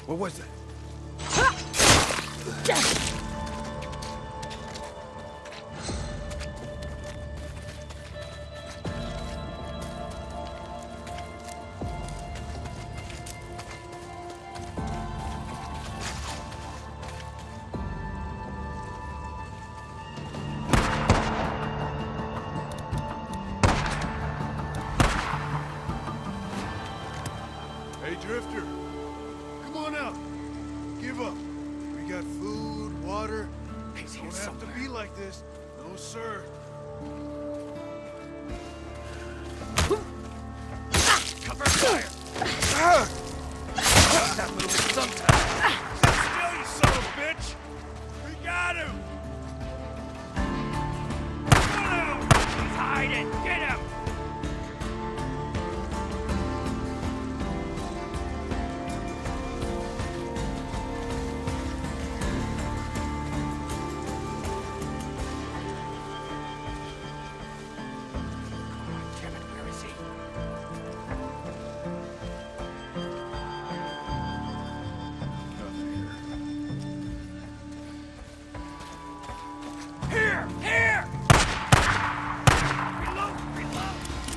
What was that? Hey, Drifter. Come on out. Give up. We got food, water. He's here Don't somewhere. have to be like this. No, sir. Cover fire! That moving sometime. Sit still, you son of a bitch! We got him! He's hiding! Get him! Damn it, where is he? Here! Here! Reload! Reload!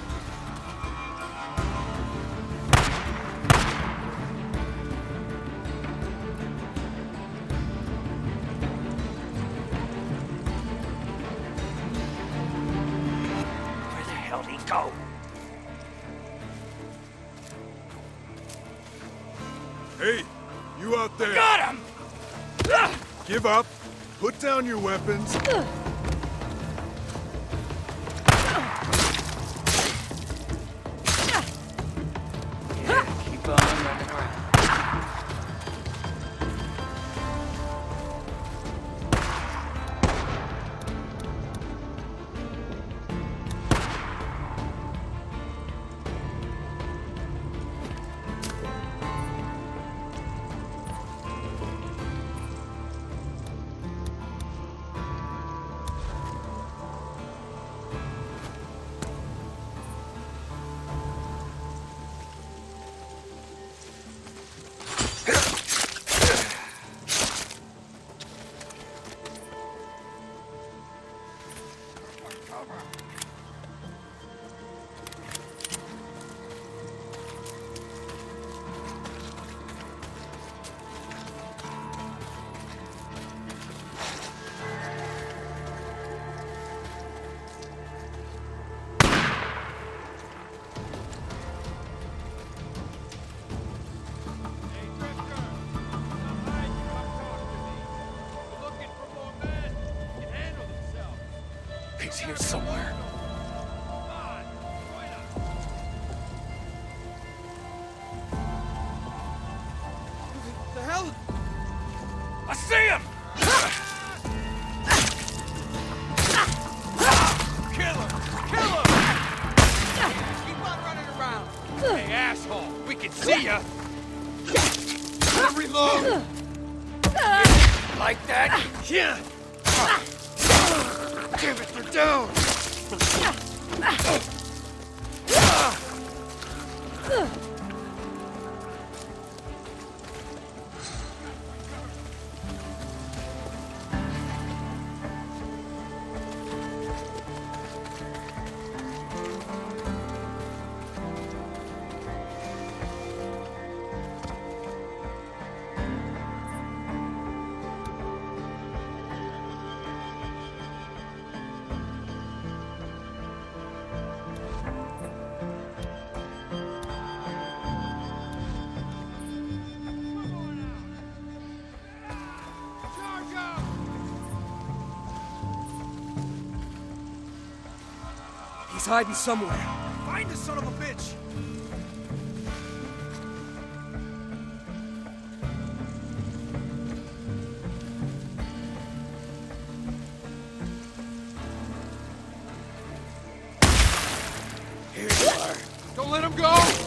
Where the hell did he go? Hey, you out there! Got him! Give up. Put down your weapons. Keep on running around. He's here somewhere. The hell? I see him! Kill him! Kill him! Keep on running around! Hey, asshole! We can see ya! Reload! Like that? Yeah! Damn it, they're down! He's hiding somewhere. Find the son of a bitch! Here you are. Don't let him go!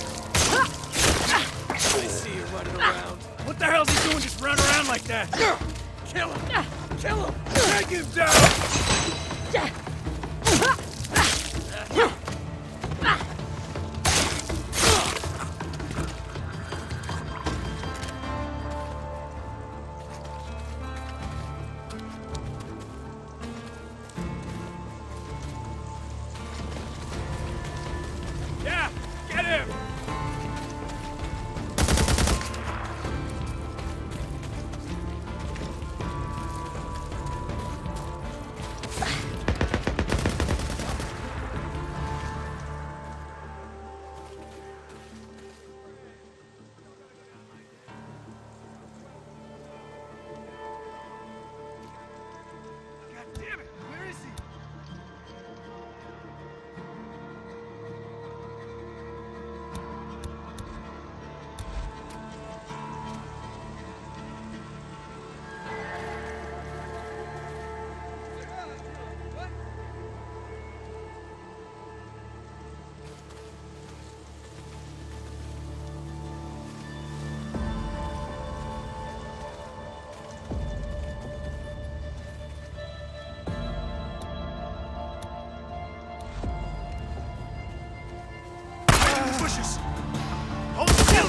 I see you running around. What the hell's he doing just running around like that? Kill him! Kill him! Take him down!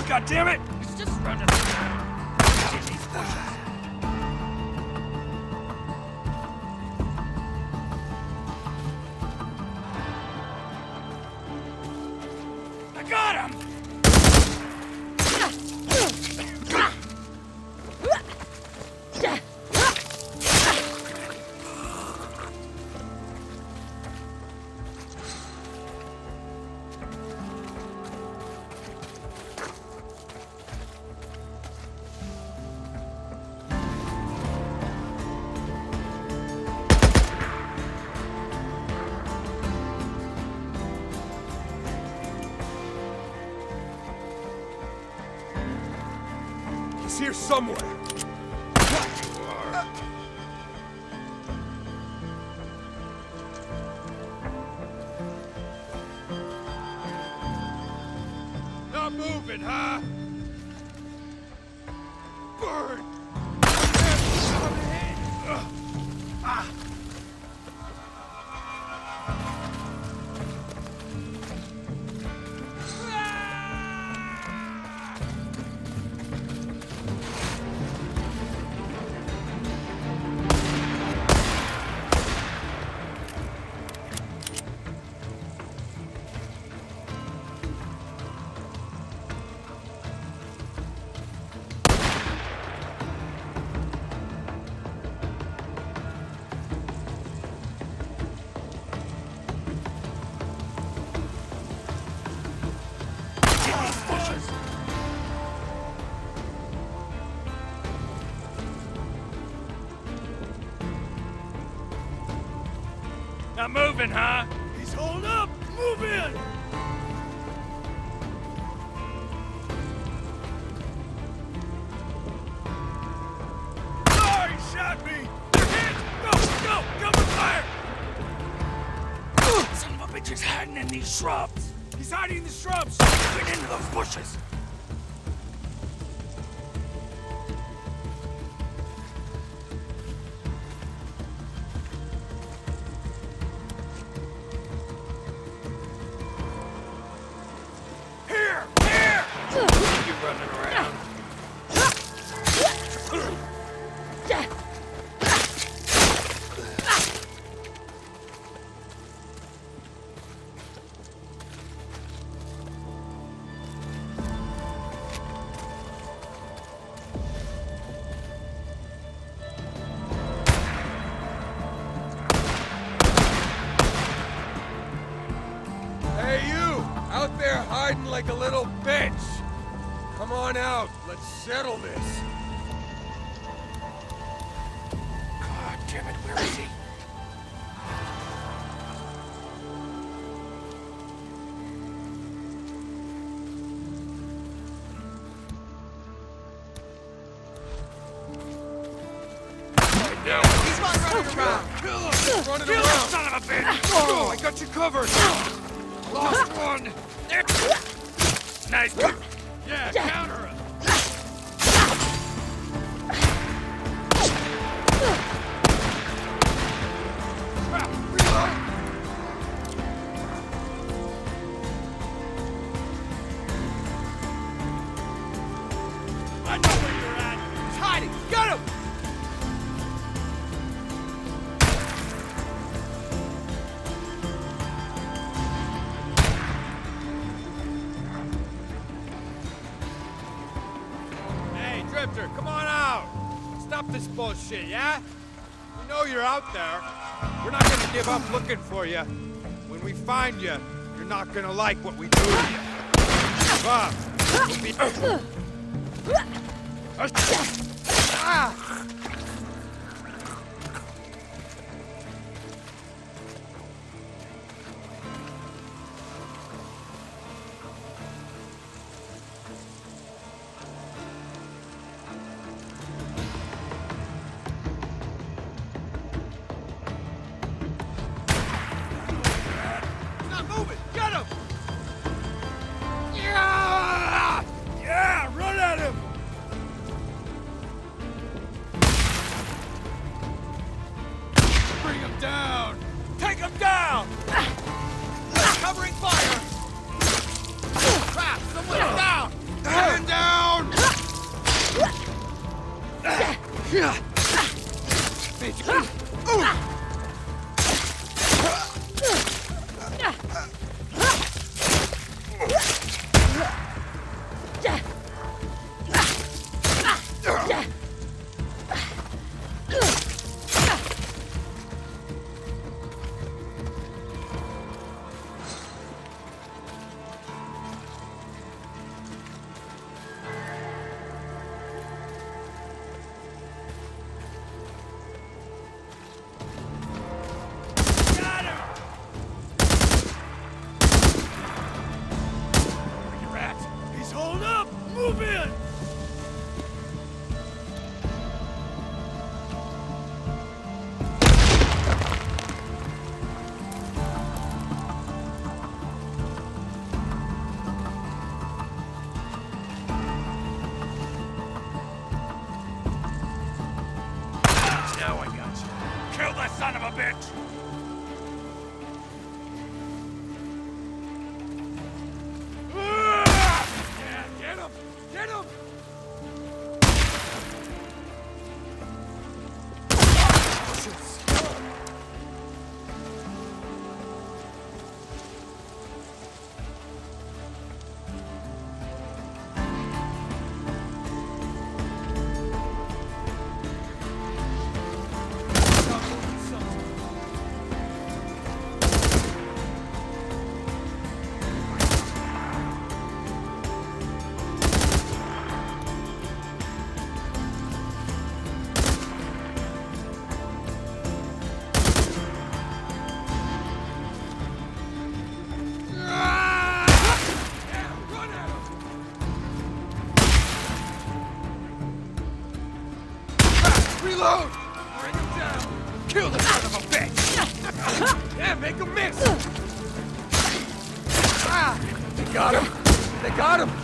God damn it! It's just running around in these bushes. I got him! He's here somewhere. Not moving, huh? Burn! Not moving, huh? He's holed up! Move in! Oh, he shot me! They're hit! Go! Cover fire! Son of a bitch is hiding in these shrubs. He's hiding in the shrubs! Get into those bushes. Here! You running around. Hey, you! Out there hiding like a little bitch! Come on out, let's settle this. God damn it, where is he? Now, He's running around. kill him! He's running Kill around! him, son of a bitch! Oh, I got you covered! Lost one. There. Nice. Yeah, counter him! I know where you're at! He's hiding. Get him. Hey, Drifter, come on out! Stop this bullshit, yeah? We know you're out there. We're not gonna give up looking for you. When we find you, you're not gonna like what we do to you. Bob, we'll be... Not moving! Get him! Yeah! Yeah! Run at him! Son of a bitch! Yeah, get him! Get him! Reload! Bring him down! Kill the son of a bitch! Yeah, make him miss! Ah! They got him! They got him!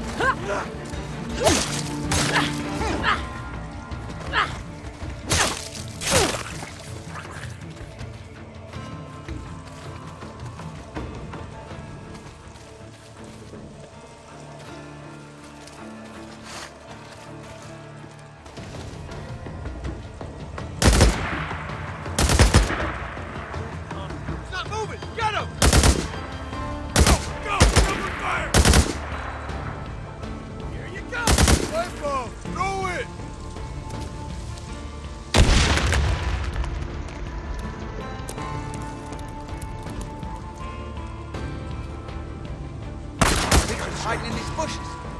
Hiding in these bushes.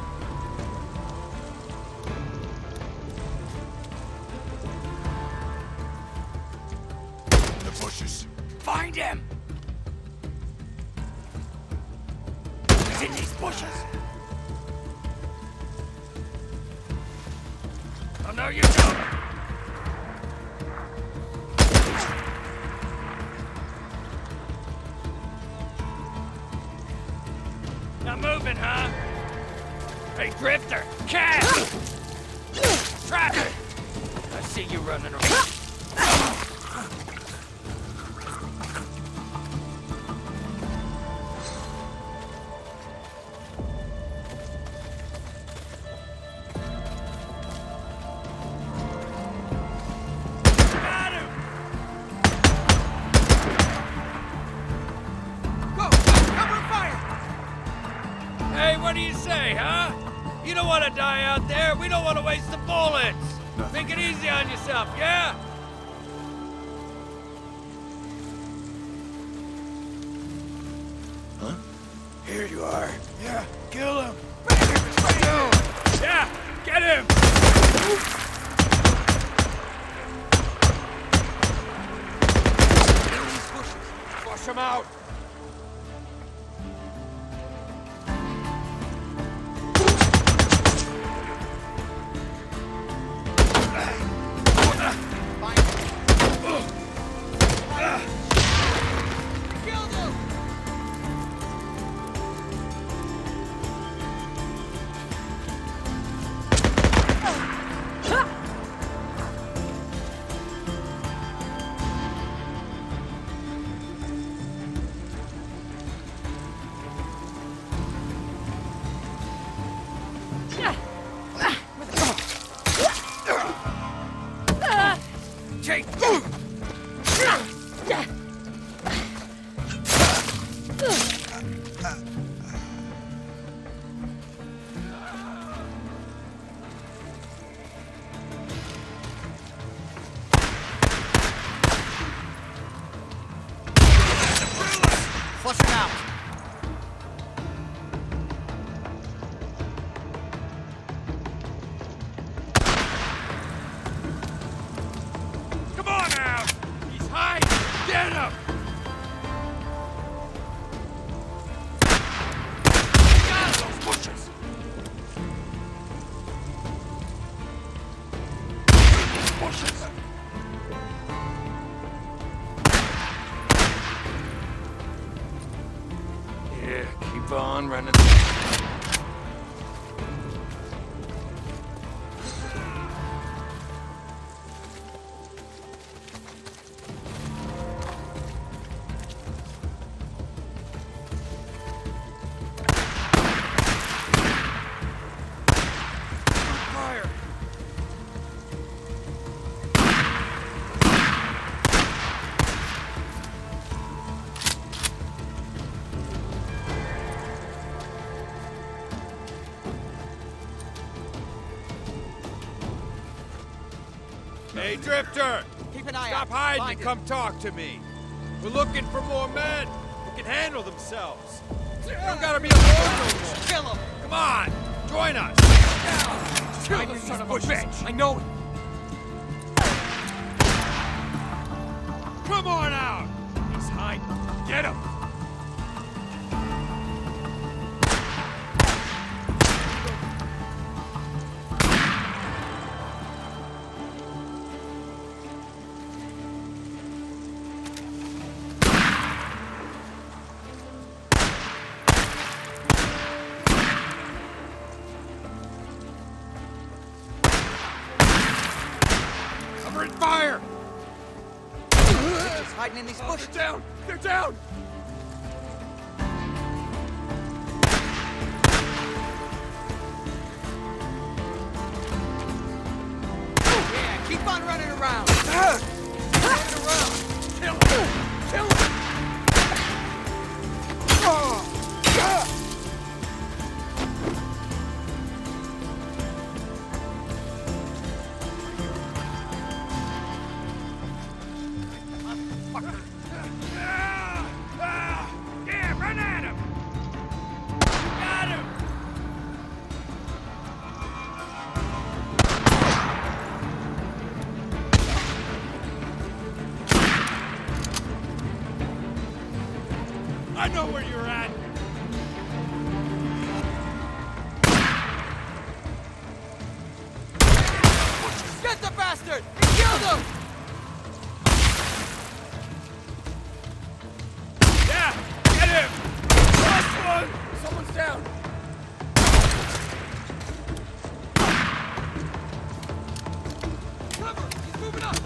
The bushes. Find him! He's in these bushes. Oh, no, you don't! Not moving, huh? Hey, Drifter! Cash! Traffic! I see you running around. Hey, what do you say, huh? You don't want to die out there. We don't want to waste the bullets. Take it easy on yourself, yeah? Huh? Here you are. Yeah, kill him. Yeah, get him! Flush him out. Okay. Flush him out. Come on now! He's hiding! Get him! Get out of those bushes! Bushes! Yeah, keep on running. Fire! Hey, Drifter! Keep an eye Stop out. hiding Find and him. come talk to me. We're looking for more men who can handle themselves. You don't gotta be alone no more. Kill him. Come on, join us. Kill the son of a bitch! I know it! Come on out. He's hiding. Get him! Cover and fire! He's hiding in these bushes. They're down! They're down! Yeah, keep on running around. Running around! Kill him! Kill him! Yeah, run at him! Got him! I know where you're at. Get the bastard! He killed him! Yeah, get him. Last one! Someone's down! Cover! He's moving up!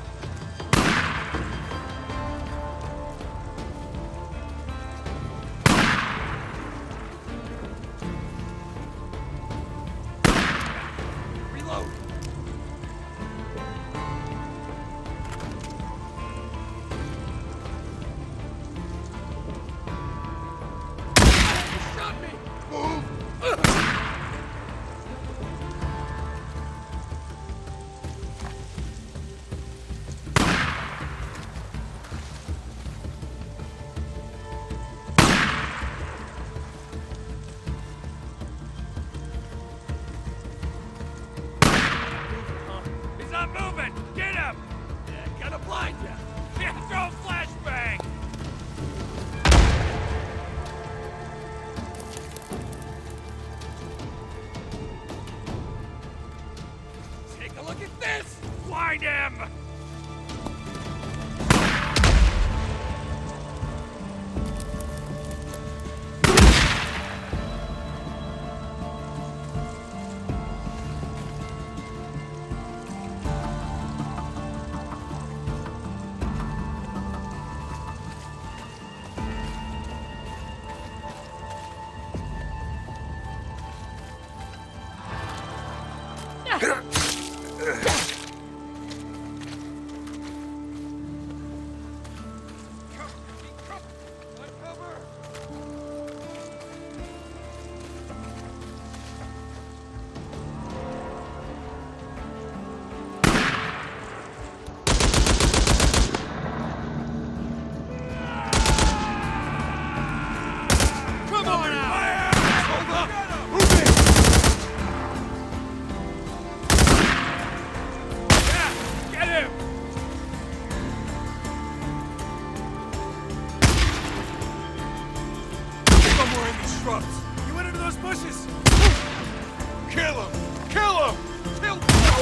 shrubs. He went into those bushes! Kill him! Kill him! Kill!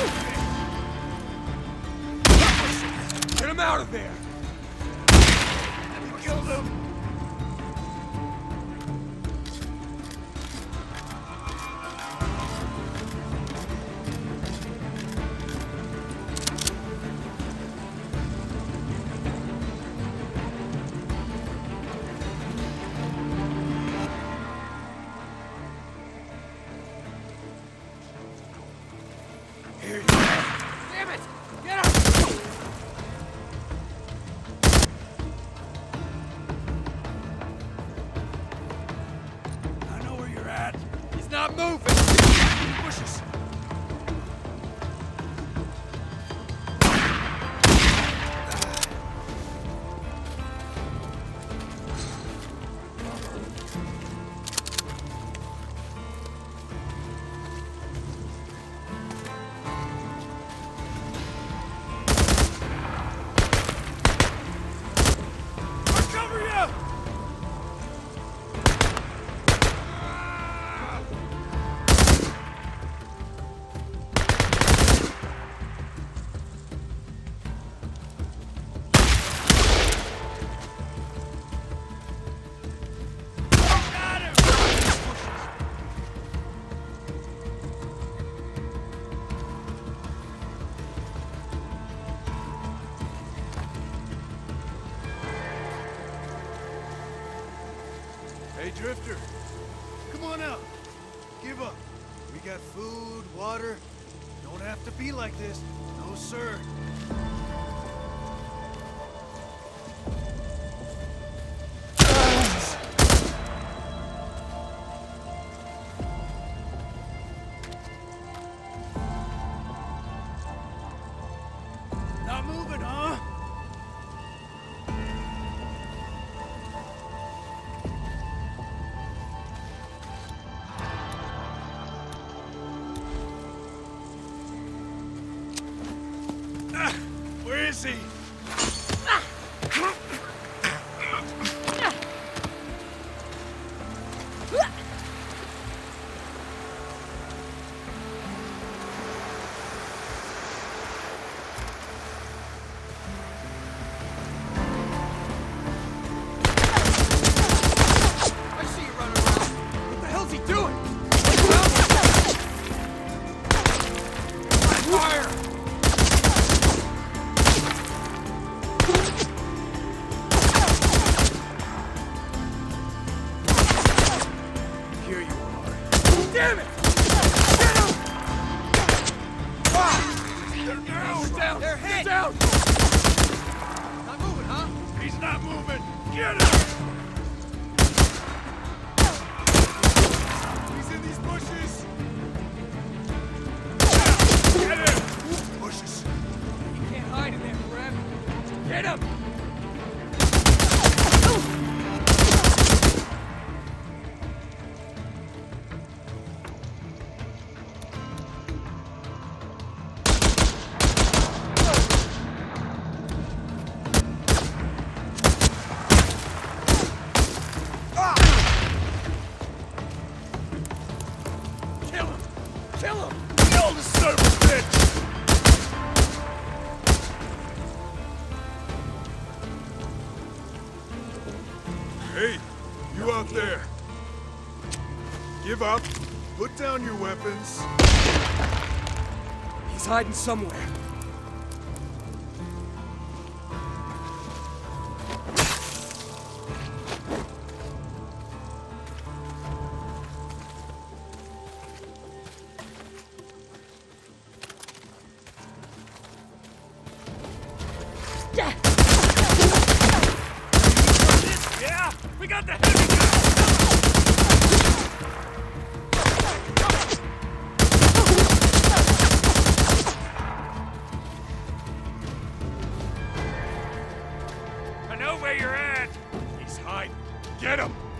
Get him out of there! You killed him! Here you go. Damn it! Get up! I know where you're at. He's not moving! Bushes! I'll cover you! Got him! Hey, Drifter. Come on out. Give up. We got food, water. Don't have to be like this. No, sir. Not moving, huh? Where is he? I see you running around. What the hell's he doing? Fire! Here you are. Damn it! They're down! They're hit! Down! Not moving, huh? He's not moving! Get him! He's in these bushes! Get him! Bushes! You can't hide in there forever. Get him! Kill him! Kill him! Kill the son of a bitch! Hey, you out there. Give up. Put down your weapons. He's hiding somewhere. Yeah, we got the heavy gun! I know where you're at. He's hiding. Get him!